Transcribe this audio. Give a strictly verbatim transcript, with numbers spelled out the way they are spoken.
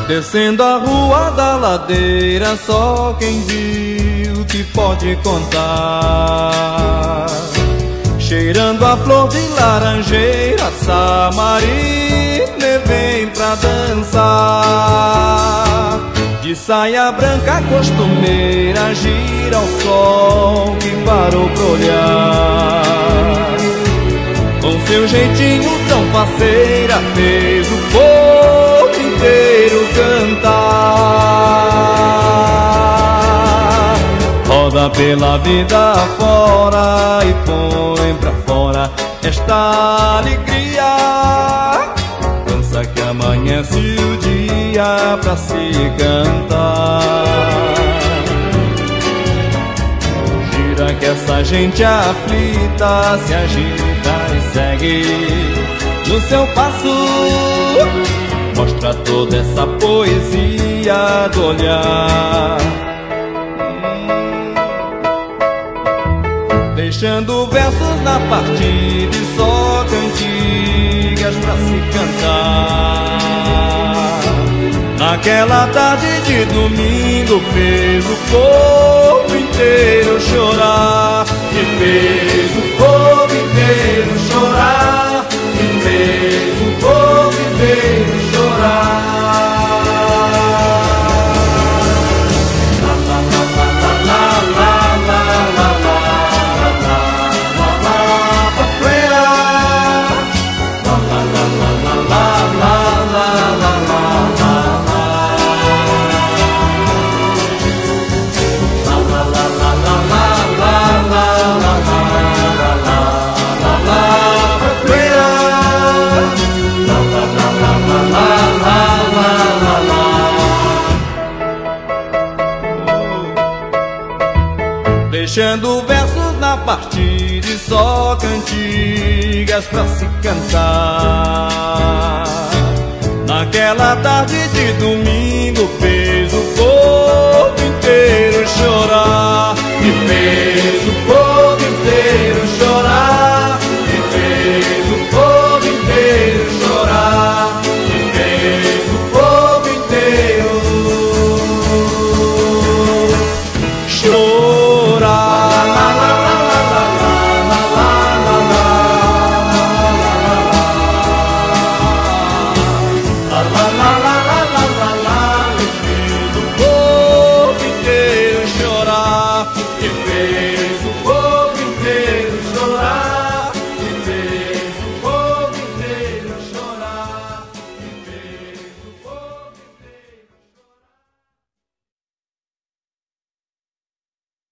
Descendo a rua da ladeira, só quem viu que pode contar. Cheirando a flor de laranjeira, Samarina vem pra dançar. De saia branca costumeira, gira o sol que parou pra olhar. Com seu jeitinho tão faceira, fez o povo inteiro cantar. Roda pela vida fora e põe pra fora esta alegria. Dança que amanhece o dia pra se cantar. Gira que essa gente aflita se agita e segue no seu passo. Mostra toda essa poesia do olhar, deixando versos na partida e só cantigas pra se cantar. Naquela tarde de domingo fez o povo inteiro chorar. E fez o povo inteiro chorar. E fez o povo inteiro chorar. Deixando versos na partida e só cantigas pra se cantar. Naquela tarde de domingo